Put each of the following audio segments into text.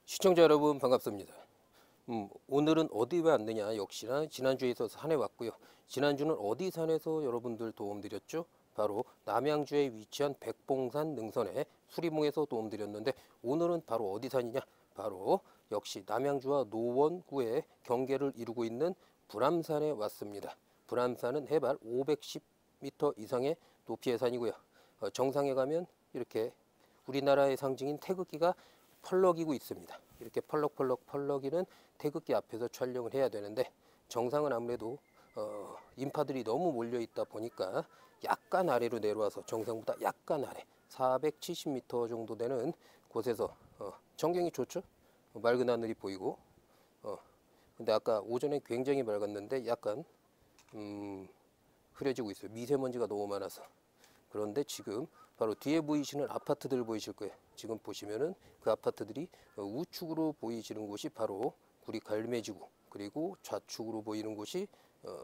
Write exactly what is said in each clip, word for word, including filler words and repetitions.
시청자 여러분 반갑습니다. 음, 오늘은 어디 왜 왔느냐, 역시나 지난주에 있어서 산에 왔고요. 지난주는 어디 산에서 여러분들 도움드렸죠? 바로 남양주에 위치한 백봉산 능선에 수리봉에서 도움드렸는데, 오늘은 바로 어디 산이냐, 바로 역시 남양주와 노원구의 경계를 이루고 있는 불암산에 왔습니다. 불암산은 해발 오백십 미터 이상의 높이의 산이고요. 어, 정상에 가면 이렇게 우리나라의 상징인 태극기가 펄럭이고 있습니다. 이렇게 펄럭펄럭 펄럭이는 태극기 앞에서 촬영을 해야 되는데, 정상은 아무래도 어, 인파들이 너무 몰려 있다 보니까 약간 아래로 내려와서 정상보다 약간 아래 사백칠십 미터 정도 되는 곳에서 어, 전경이 좋죠. 어, 맑은 하늘이 보이고. 어, 근데 아까 오전에 굉장히 맑았는데 약간 음, 흐려지고 있어요. 미세먼지가 너무 많아서. 그런데 지금 바로 뒤에 보이시는 아파트들 보이실 거예요. 지금 보시면은 그 아파트들이 우측으로 보이시는 곳이 바로 구리 갈매지구, 그리고 좌측으로 보이는 곳이 어,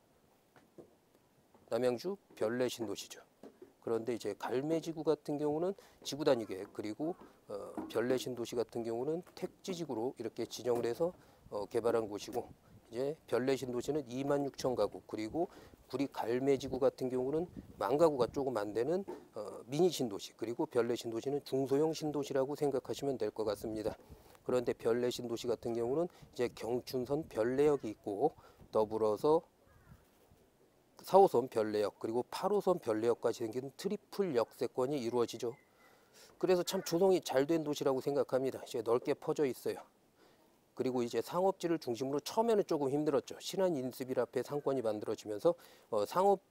남양주 별내 신도시죠. 그런데 이제 갈매지구 같은 경우는 지구 단위계, 그리고 어, 별내 신도시 같은 경우는 택지지구로 이렇게 지정을 해서 어, 개발한 곳이고, 이제 별내 신도시는 이만 육천 가구, 그리고 구리 갈매지구 같은 경우는 만 가구가 조금 안 되는 어, 미니 신도시, 그리고 별내 신도시는 중소형 신도시라고 생각하시면 될 것 같습니다. 그런데 별내 신도시 같은 경우는 이제 경춘선 별내역이 있고, 더불어서 사 호선 별내역, 그리고 팔 호선 별내역까지 생긴 트리플 역세권이 이루어지죠. 그래서 참 조성이 잘 된 도시라고 생각합니다. 이제 넓게 퍼져 있어요. 그리고 이제 상업지를 중심으로 처음에는 조금 힘들었죠. 신안 인스빌 앞에 상권이 만들어지면서 어,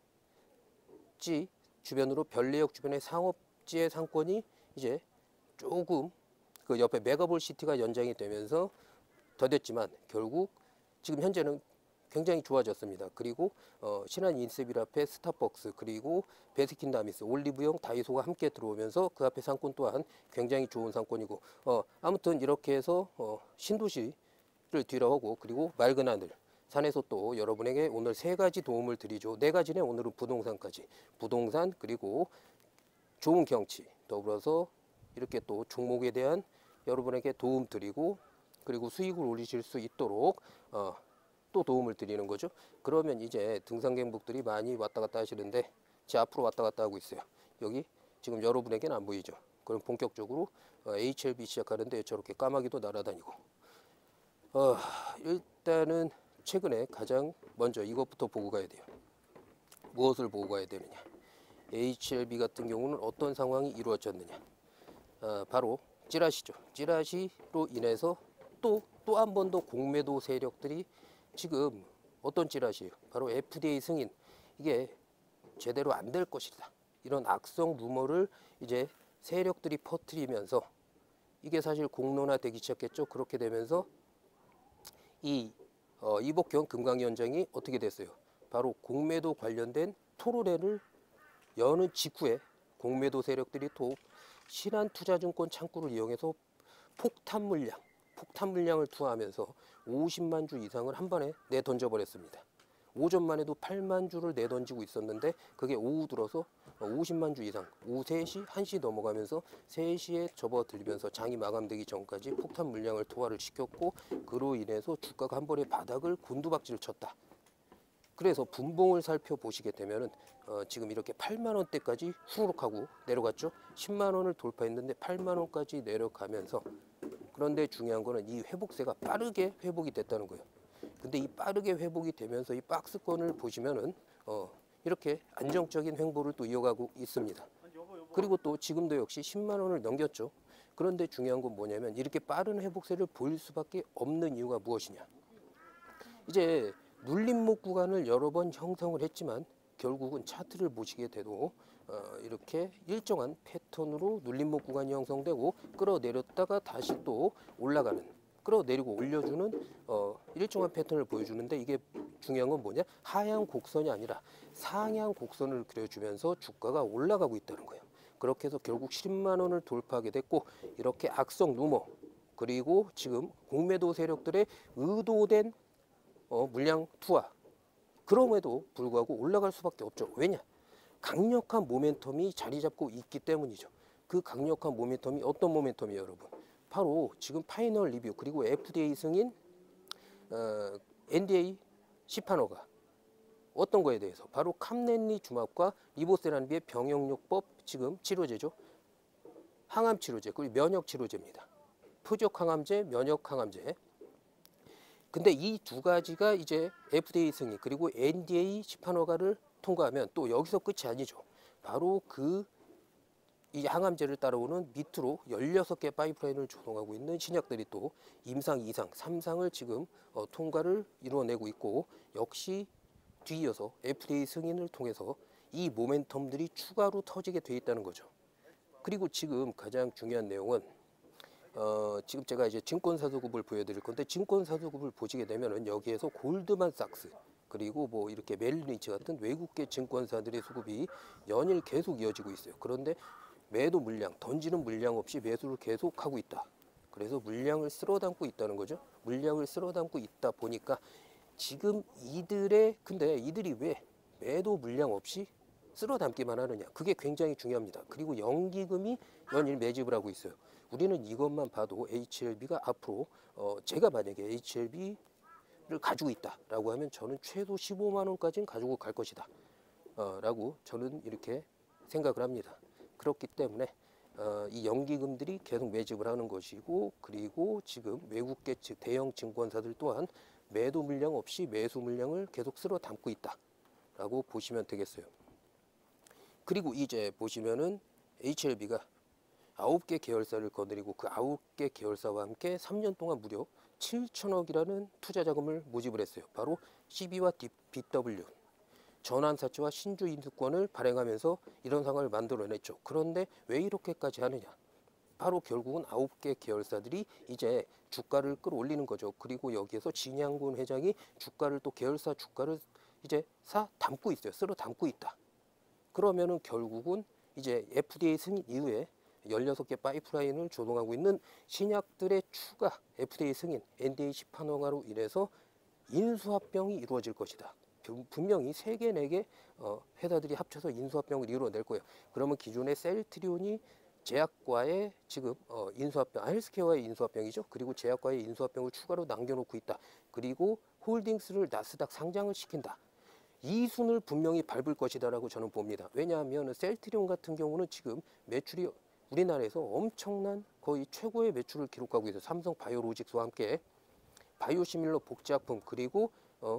상업지 주변으로 별내역 주변의 상업지의 상권이 이제 조금 그 옆에 메가볼 시티가 연장이 되면서 더뎠지만, 결국 지금 현재는 굉장히 좋아졌습니다. 그리고 어, 신안 인스빌 앞에 스타벅스, 그리고 베스킨라빈스, 올리브영, 다이소가 함께 들어오면서 그 앞에 상권 또한 굉장히 좋은 상권이고, 어, 아무튼 이렇게 해서 어, 신도시를 뒤로하고, 그리고 맑은 하늘 산에서 또 여러분에게 오늘 세 가지 도움을 드리죠. 네 가지네. 오늘은 부동산까지. 부동산, 그리고 좋은 경치, 더불어서 이렇게 또 종목에 대한 여러분에게 도움 드리고, 그리고 수익을 올리실 수 있도록 어, 또 도움을 드리는 거죠. 그러면 이제 등산객분들이 많이 왔다 갔다 하시는데, 제 앞으로 왔다 갔다 하고 있어요. 여기 지금 여러분에게는 안 보이죠. 그럼 본격적으로 어, 에이치엘비 시작하는데 저렇게 까마귀도 날아다니고, 어, 일단은 최근에 가장 먼저 이것부터 보고 가야 돼요. 무엇을 보고 가야 되느냐, 에이치엘비 같은 경우는 어떤 상황이 이루어졌느냐, 어, 바로 찌라시죠. 찌라시로 인해서 또 또 한 번 더 공매도 세력들이 지금 어떤 찌라시예요? 바로 에프디에이 승인, 이게 제대로 안 될 것이다, 이런 악성 루머를 이제 세력들이 퍼뜨리면서 이게 사실 공론화되기 시작했죠. 그렇게 되면서 이 어, 이복경 금강위원장이 어떻게 됐어요? 바로 공매도 관련된 토론회를 여는 직후에 공매도 세력들이 또 신한투자증권 창구를 이용해서 폭탄 물량, 폭탄 물량을 투하하면서 오십만 주 이상을 한 번에 내던져 버렸습니다. 오전만 해도 팔만 주를 내던지고 있었는데, 그게 오후 들어서 오십만 주 이상, 오후 세 시, 한 시 넘어가면서 세 시에 접어들면서 장이 마감되기 전까지 폭탄 물량을 투하를 시켰고, 그로 인해서 주가가 한 번에 바닥을 곤두박질을 쳤다. 그래서 분봉을 살펴보시게 되면은 어, 지금 이렇게 팔만 원대까지 후루룩 하고 내려갔죠. 십만 원을 돌파했는데 팔만 원까지 내려가면서, 그런데 중요한 거는 이 회복세가 빠르게 회복이 됐다는 거예요. 근데 이 빠르게 회복이 되면서 이 박스권을 보시면은 어, 이렇게 안정적인 횡보를 또 이어가고 있습니다. 그리고 또 지금도 역시 십만 원을 넘겼죠. 그런데 중요한 건 뭐냐면, 이렇게 빠른 회복세를 보일 수밖에 없는 이유가 무엇이냐, 이제 눌림목 구간을 여러 번 형성을 했지만 결국은 차트를 보시게 돼도 어, 이렇게 일정한 패턴으로 눌림목 구간이 형성되고, 끌어내렸다가 다시 또 올라가는, 끌어내리고 올려주는 어, 일정한 패턴을 보여주는데, 이게 중요한 건 뭐냐, 하향 곡선이 아니라 상향 곡선을 그려주면서 주가가 올라가고 있다는 거예요. 그렇게 해서 결국 십만 원을 돌파하게 됐고, 이렇게 악성 루머, 그리고 지금 공매도 세력들의 의도된 어, 물량 투하, 그럼에도 불구하고 올라갈 수밖에 없죠. 왜냐? 강력한 모멘텀이 자리 잡고 있기 때문이죠. 그 강력한 모멘텀이 어떤 모멘텀이에요, 여러분? 바로 지금 파이널 리뷰 그리고 에프디에이 승인 어, 엔디에이 시판허가 어떤 거에 대해서 바로 캄렌리 주맙과 리보세라비의 병용요법 지금 치료제죠. 항암 치료제 그리고 면역 치료제입니다. 표적 항암제, 면역 항암제. 근데 이 두 가지가 이제 에프디에이 승인 그리고 엔디에이 시판허가를 통과하면 또 여기서 끝이 아니죠. 바로 그 이 항암제를 따라오는 밑으로 열여섯 개 파이프라인을 조성하고 있는 신약들이 또 임상, 이상, 삼상을 지금 어, 통과를 이루어내고 있고 역시 뒤이어서 에프디에이 승인을 통해서 이 모멘텀들이 추가로 터지게 돼 있다는 거죠. 그리고 지금 가장 중요한 내용은 어, 지금 제가 이제 증권사조급을 보여드릴 건데 증권사조급을 보시게 되면은 여기에서 골드만삭스 그리고 뭐 이렇게 멜리치 같은 외국계 증권사들의 수급이 연일 계속 이어지고 있어요. 그런데 매도 물량, 던지는 물량 없이 매수를 계속하고 있다. 그래서 물량을 쓸어 담고 있다는 거죠. 물량을 쓸어 담고 있다 보니까 지금 이들의 근데 이들이 왜 매도 물량 없이 쓸어 담기만 하느냐. 그게 굉장히 중요합니다. 그리고 연기금이 연일 매집을 하고 있어요. 우리는 이것만 봐도 에이치엘비가 앞으로 어 제가 만약에 에이치엘비를 가지고 있다라고 하면 저는 최소 십오만 원까지는 가지고 갈 것이다. 어, 라고 저는 이렇게 생각을 합니다. 그렇기 때문에 어, 이 연기금들이 계속 매집을 하는 것이고 그리고 지금 외국계 대형 증권사들 또한 매도 물량 없이 매수 물량을 계속 쓸어 담고 있다라고 보시면 되겠어요. 그리고 이제 보시면은 에이치엘비가 아홉 개 계열사를 거느리고 그 아홉 개 계열사와 함께 삼 년 동안 무려 칠천억이라는 투자 자금을 모집을 했어요. 바로 씨비와 비더블유 전환사채와 신주 인수권을 발행하면서 이런 상황을 만들어냈죠. 그런데 왜 이렇게까지 하느냐? 바로 결국은 아홉 개 계열사들이 이제 주가를 끌어올리는 거죠. 그리고 여기에서 진양군 회장이 주가를 또 계열사 주가를 이제 사 담고 있어요. 쓸어 담고 있다. 그러면은 결국은 이제 에프디에이 승인 이후에 열여섯 개 파이프라인을 조성하고 있는 신약들의 추가 에프디에이 승인, 엔디에이 시판허가로 인해서 인수합병이 이루어질 것이다. 분명히 세 개, 네 개 어, 회사들이 합쳐서 인수합병을 이루어낼 거예요. 그러면 기존의 셀트리온이 제약과의 지금 어, 인수합병, 헬스케어와의 인수합병이죠. 그리고 제약과의 인수합병을 추가로 남겨놓고 있다. 그리고 홀딩스를 나스닥 상장을 시킨다. 이 순을 분명히 밟을 것이다라고 저는 봅니다. 왜냐하면 셀트리온 같은 경우는 지금 매출이 우리나라에서 엄청난 거의 최고의 매출을 기록하고 있어요. 삼성 바이오로직스와 함께 바이오시밀러 복제약품 그리고 어,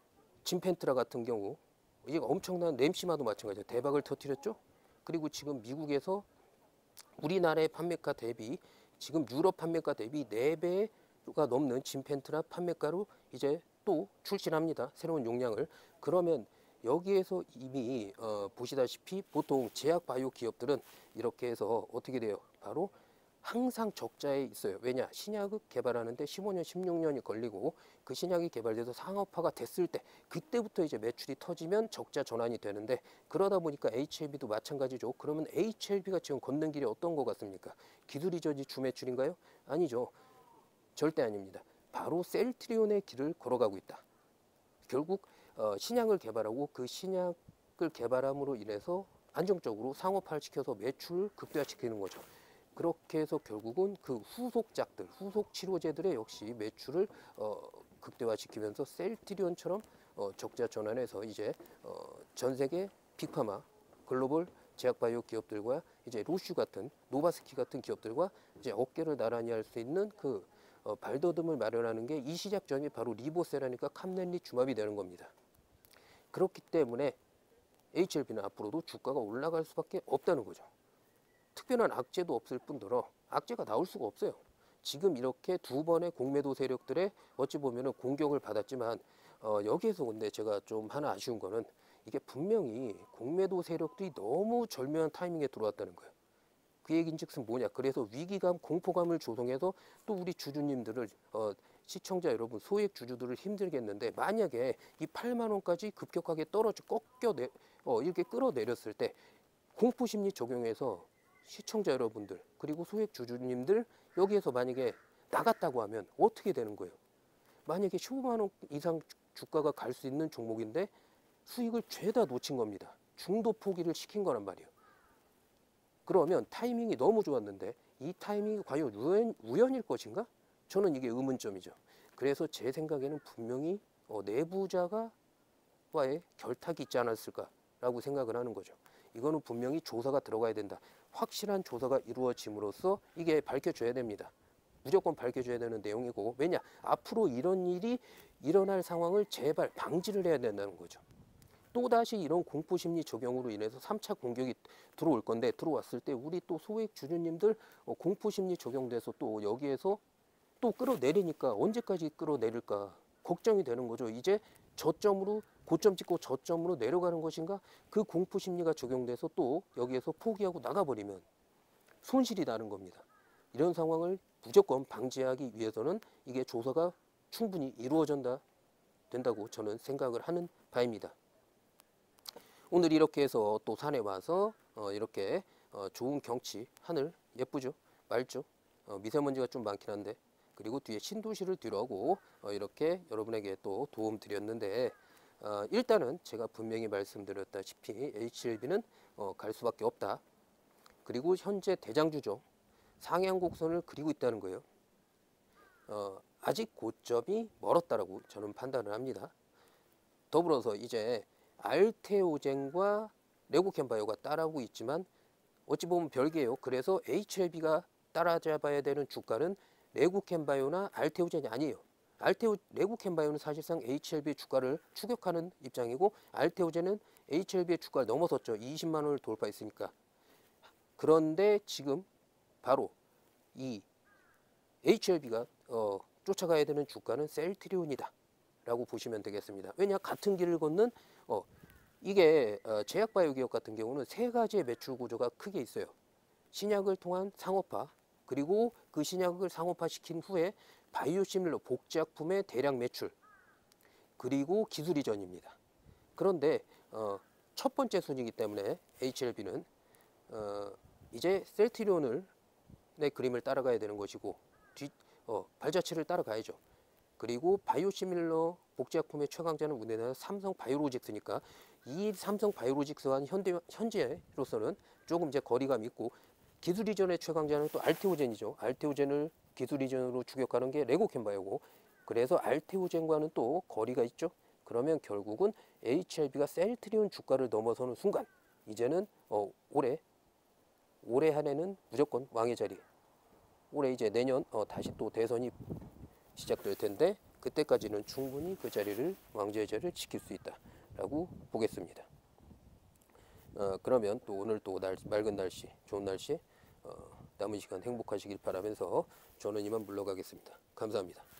진펜트라 같은 경우 이게 엄청난 램시마도 마찬가지예요. 대박을 터뜨렸죠. 그리고 지금 미국에서 우리나라의 판매가 대비 지금 유럽 판매가 대비 네 배가 넘는 진펜트라 판매가로 이제 또 출시합니다. 새로운 용량을. 그러면 여기에서 이미 어, 보시다시피 보통 제약 바이오 기업들은 이렇게 해서 어떻게 돼요? 바로 항상 적자에 있어요. 왜냐? 신약을 개발하는데 십오 년, 십육 년이 걸리고 그 신약이 개발돼서 상업화가 됐을 때 그때부터 이제 매출이 터지면 적자 전환이 되는데 그러다 보니까 에이치엘비도 마찬가지죠. 그러면 에이치엘비가 지금 걷는 길이 어떤 것 같습니까? 기술 이전이 주매출인가요? 아니죠. 절대 아닙니다. 바로 셀트리온의 길을 걸어가고 있다. 결국 어, 신약을 개발하고 그 신약을 개발함으로 인해서 안정적으로 상업화를 시켜서 매출을 극대화시키는 거죠. 그렇게 해서 결국은 그 후속작들, 후속 치료제들의 역시 매출을 어, 극대화시키면서 셀트리온처럼 어, 적자 전환해서 이제 어, 전 세계 빅파마, 글로벌 제약바이오 기업들과 이제 로슈 같은 노바스키 같은 기업들과 이제 어깨를 나란히 할 수 있는 그 어, 발돋움을 마련하는 게 이 시작점이 바로 리보세라니까 캄렌리 주맙이 되는 겁니다. 그렇기 때문에 에이치엘비는 앞으로도 주가가 올라갈 수밖에 없다는 거죠. 특별한 악재도 없을 뿐더러 악재가 나올 수가 없어요. 지금 이렇게 두 번의 공매도 세력들의 어찌 보면은 공격을 받았지만 어, 여기에서 근데 제가 좀 하나 아쉬운 거는 이게 분명히 공매도 세력들이 너무 절묘한 타이밍에 들어왔다는 거예요. 그 얘기인즉슨 뭐냐? 그래서 위기감, 공포감을 조성해서 또 우리 주주님들을 어, 시청자 여러분, 소액 주주들을 힘들게 했는데 만약에 이 팔만 원까지 급격하게 떨어져 꺾여 내, 어, 이렇게 끌어내렸을 때 공포심리 적용해서 시청자 여러분들 그리고 소액 주주님들 여기에서 만약에 나갔다고 하면 어떻게 되는 거예요? 만약에 십오만 원 이상 주가가 갈 수 있는 종목인데 수익을 죄다 놓친 겁니다. 중도 포기를 시킨 거란 말이에요. 그러면 타이밍이 너무 좋았는데 이 타이밍이 과연 우연, 우연일 것인가? 저는 이게 의문점이죠. 그래서 제 생각에는 분명히 어, 내부자가 와의 결탁이 있지 않았을까라고 생각을 하는 거죠. 이거는 분명히 조사가 들어가야 된다. 확실한 조사가 이루어짐으로써 이게 밝혀져야 됩니다. 무조건 밝혀져야 되는 내용이고, 왜냐? 앞으로 이런 일이 일어날 상황을 제발 방지를 해야 된다는 거죠. 또다시 이런 공포심리 적용으로 인해서 삼 차 공격이 들어올 건데, 들어왔을 때 우리 또 소액 주주님들 어, 공포심리 적용돼서 또 여기에서 또 끌어내리니까 언제까지 끌어내릴까 걱정이 되는 거죠. 이제 저점으로 고점 찍고 저점으로 내려가는 것인가? 그 공포심리가 적용돼서 또 여기에서 포기하고 나가버리면 손실이 나는 겁니다. 이런 상황을 무조건 방지하기 위해서는 이게 조사가 충분히 이루어진다 된다고 저는 생각을 하는 바입니다. 오늘 이렇게 해서 또 산에 와서 어 이렇게 어 좋은 경치, 하늘 예쁘죠? 맑죠? 어 미세먼지가 좀 많긴 한데, 그리고 뒤에 신도시를 뒤로하고 어 이렇게 여러분에게 또 도움 드렸는데, 어 일단은 제가 분명히 말씀드렸다시피 에이치엘비는 어 갈 수밖에 없다. 그리고 현재 대장주죠. 상향 곡선을 그리고 있다는 거예요. 어 아직 고점이 멀었다라고 저는 판단을 합니다. 더불어서 이제 알테오젠과 레고캠바이오가 따라오고 있지만 어찌 보면 별개예요. 그래서 에이치엘비가 따라잡아야 되는 주가는 레고캠바이오나 알테오젠이 아니에요. 알테오, 레고캠바이오는 사실상 에이치엘비 주가를 추격하는 입장이고, 알테오젠은 에이치엘비의 주가를 넘어섰죠. 이십만 원을 돌파했으니까. 그런데 지금 바로 이 에이치엘비가 어, 쫓아가야 되는 주가는 셀트리온이다 라고 보시면 되겠습니다. 왜냐? 같은 길을 걷는 어, 이게 어, 제약바이오 기업 같은 경우는 세 가지의 매출 구조가 크게 있어요. 신약을 통한 상업화, 그리고 그 신약을 상업화 시킨 후에 바이오시밀러 복제약품의 대량 매출, 그리고 기술 이전입니다. 그런데 어, 첫 번째 순위이기 때문에 에이치엘비는 어, 이제 셀트리온을 내 그림을 따라가야 되는 것이고, 뒤, 어, 발자취를 따라가야죠. 그리고 바이오시밀러 복제약품의 최강자는 우리나라 삼성 바이오로직스니까 이 삼성 바이오로직스와 현대, 현재로서는 조금 이제 거리감이 있고, 기술 이전의 최강자는 또 알테오젠이죠. 알테오젠을 기술 이전으로 추격하는 게 레고캠바이오고, 그래서 알테오젠과는 또 거리가 있죠. 그러면 결국은 에이치엘비가 셀트리온 주가를 넘어서는 순간 이제는 어, 올해 올해 한 해는 무조건 왕의 자리. 올해 이제 내년 어, 다시 또 대선이 시작될 텐데, 그때까지는 충분히 그 자리를 왕좌의 자리를 지킬 수 있다라고 보겠습니다. 어, 그러면 또 오늘 또 날, 맑은 날씨, 좋은 날씨, 어, 남은 시간 행복하시길 바라면서 저는 이만 물러가겠습니다. 감사합니다.